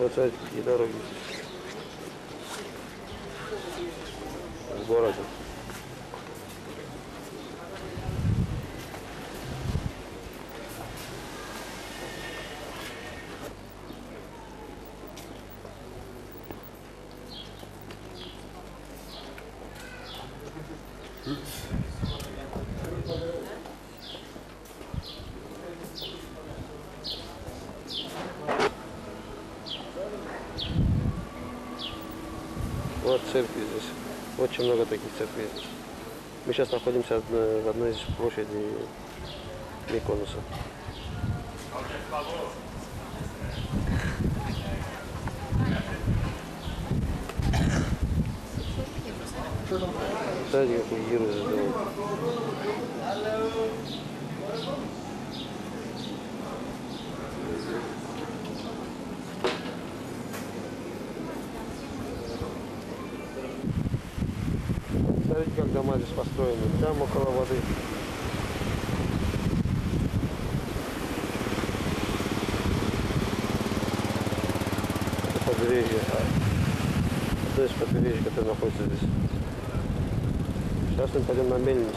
Вот смотрите, какие дороги в городе. Вот церкви здесь. Очень много таких церквей здесь. Мы сейчас находимся в одной из площадей Миконоса. Смотрите, какой гиру задавал. Смотрите, как дома здесь построены, там около воды. Это побережье. Одно из побережий, которое находится здесь. Сейчас мы пойдем на мельницу.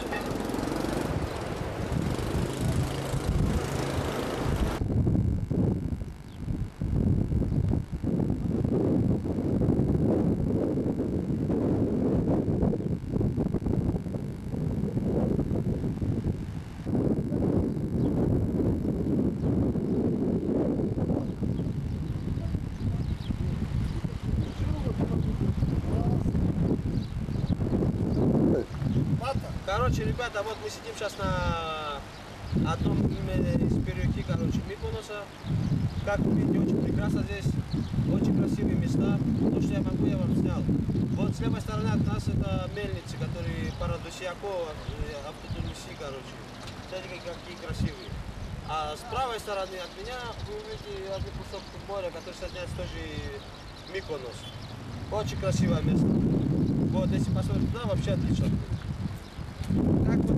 Короче, ребята, вот мы сидим сейчас на одном из переулки, короче, Миконоса. Как вы видите, очень прекрасно здесь, очень красивые места. То, что я могу, я вам снял. Вот с левой стороны от нас это мельницы, которые Парадосиако, автотурмиси, короче. Смотрите, какие красивые. А с правой стороны от меня вы увидите один кусок моря, который соединяется тоже Миконос. Очень красивое место. Вот, если посмотреть туда, вообще отлично. Так вот,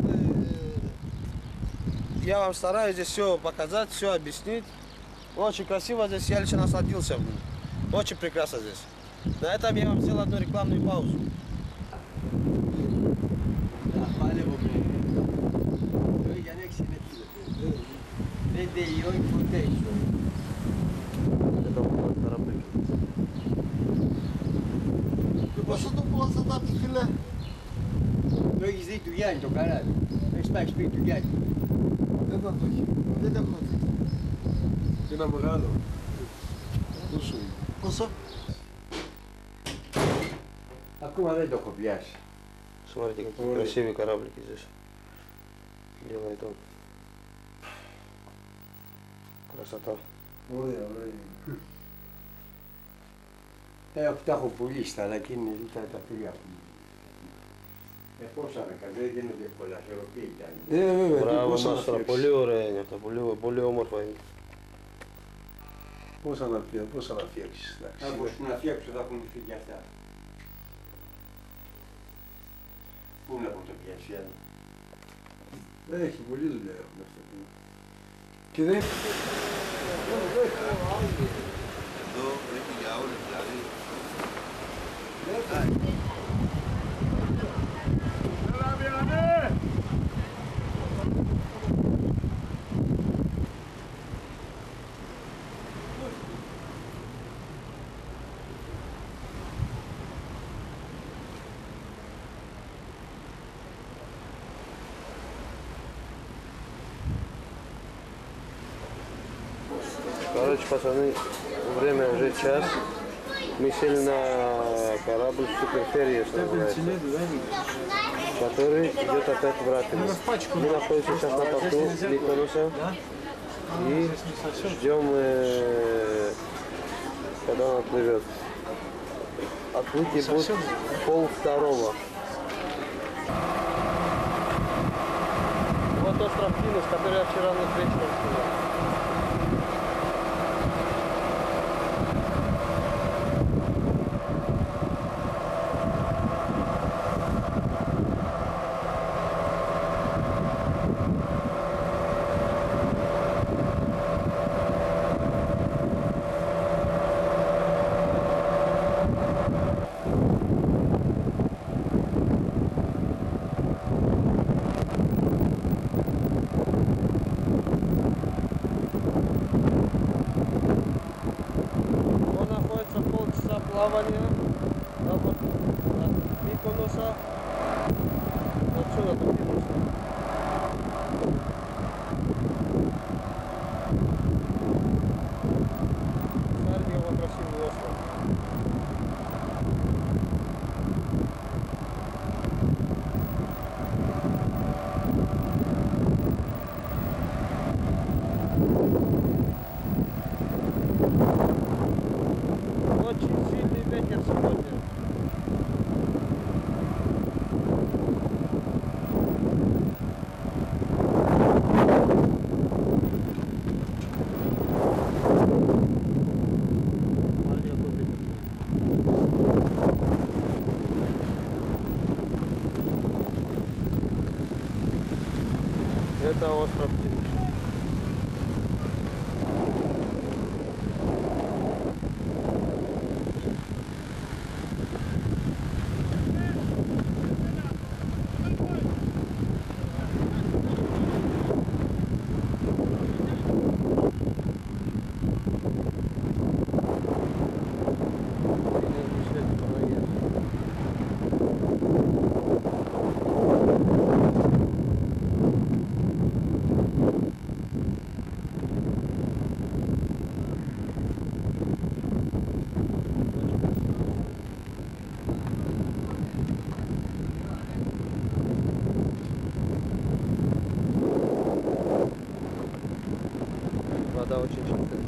я вам стараюсь здесь все показать, все объяснить. Очень красиво здесь, я лично насладился. Очень прекрасно здесь. На этом я вам сделал одну рекламную паузу. Это вот корабль. Noi zici tu iani to caralho. Noi stai spinto iani. Deve acontecer. Tem namorado? Слушай. Posso? Acum vedo copiași. Смотрите, какие красивые кораблики здесь делает он. Красота. Ei ole tahu pulista, älä kiinni sitä takia. Ja posana, că vede nu de pola, se ropită. Bravo, nostra poliore, poliomorfa. Πώς να φτιάξεις, εντάξει. Θα μπορούσα να φτιάξω τα έχουν φύγει αυτά. Πού να πω το πιάσει άλλο. Δεν έχει πολύ δουλειά έχουν αυτά. Και δεν... Εδώ πρέπει για όλες δηλαδή. Короче, пацаны, время уже час. Мы сели на корабль Суперфериес, который идет опять в Рапино. Мы находимся сейчас на порту Миконоса и ждем, когда он отплывет. Отплытие будет 1:30. Вот остров Кинос, который я вчера на вечером сказал. плавания, вот от Миконоса, отсюда до Пиноса. Сарниево красивый остров. Очень сильный ветер сегодня. Это остров Тинч. Вода очень чистая.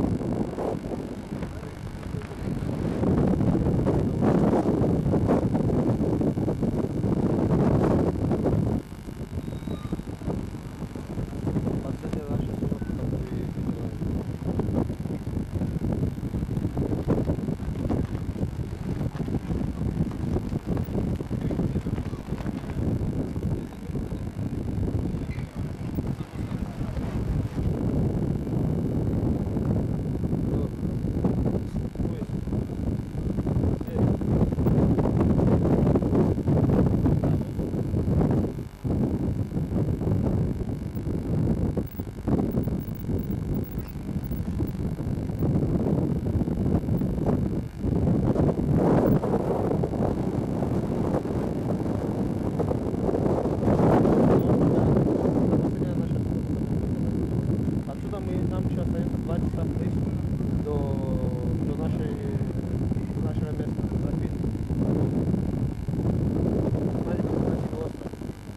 Последняя наша съемка, которую нам еще остается 2 часа плыть до нашего места, Рафин. Смотрите, какой красивый остров.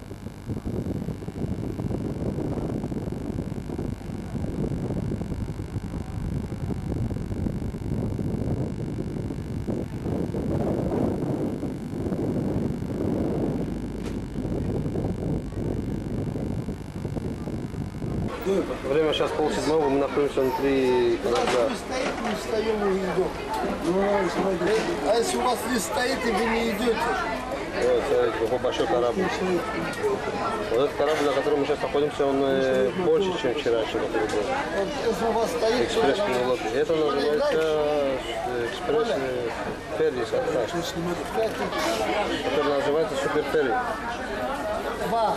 Время сейчас 6:30, мы находимся внутри корабля. Не встаем и идем. А если у вас лист стоит, и вы не идете? Вот, смотрите, какой большой корабль. Вот этот корабль, на котором мы сейчас находимся, он больше, чем вчерашний, который был. Если у вас стоит, Экспресс лодка. Это называется экспресс ферри, который называется супер ферри. два.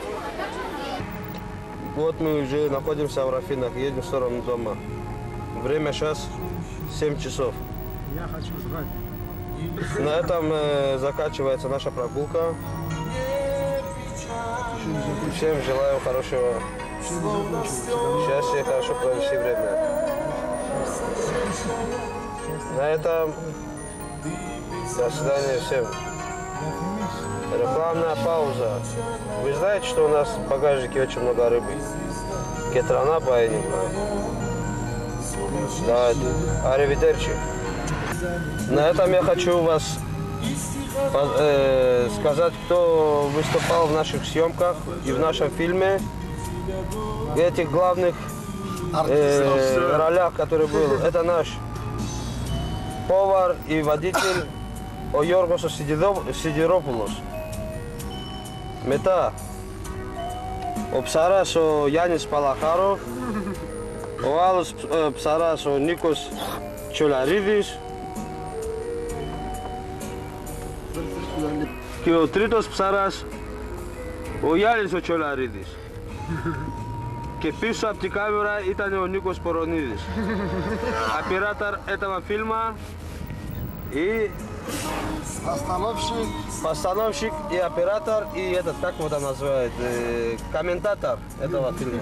Вот мы уже находимся в Рафинах, едем в сторону дома. Время сейчас 7 часов. Я хочу жрать. На этом заканчивается наша прогулка. Всем желаю хорошего счастья, хорошо провести время. На этом до свидания всем. Рекламная пауза. Вы знаете, что у нас в багажнике очень много рыбы? Кетрана байника. Да, аривидерчи. На этом я хочу вас сказать, кто выступал в наших съемках и в нашем фильме. В этих главных ролях, который был, это наш повар и водитель Йоргос Сидиропулос. Μετά ο ψαράς ο Γιάννης Παλαχάροφ, ο άλλος ψαράς ο Νίκος Τσολαρίδης και ο τρίτος ψαράς ο Γιάννης ο Τσολαρίδης. Και πίσω από την κάμερα ήταν ο Νίκος Πορονίδης. Оператор этого фильма и Постановщик. и оператор, и этот, как его там называют, комментатор этого фильма.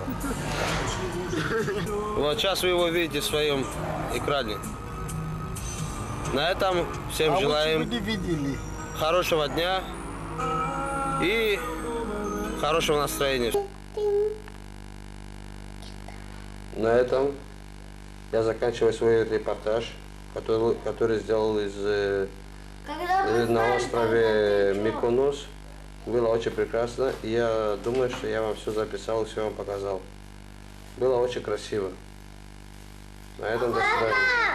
Вот сейчас вы его видите в своем экране. На этом всем желаем Вы не видели. хорошего дня и хорошего настроения. На этом я заканчиваю свой репортаж, который сделал на острове Миконос. Было очень прекрасно. И я думаю, что я вам все записал и все вам показал. Было очень красиво. На этом до свидания.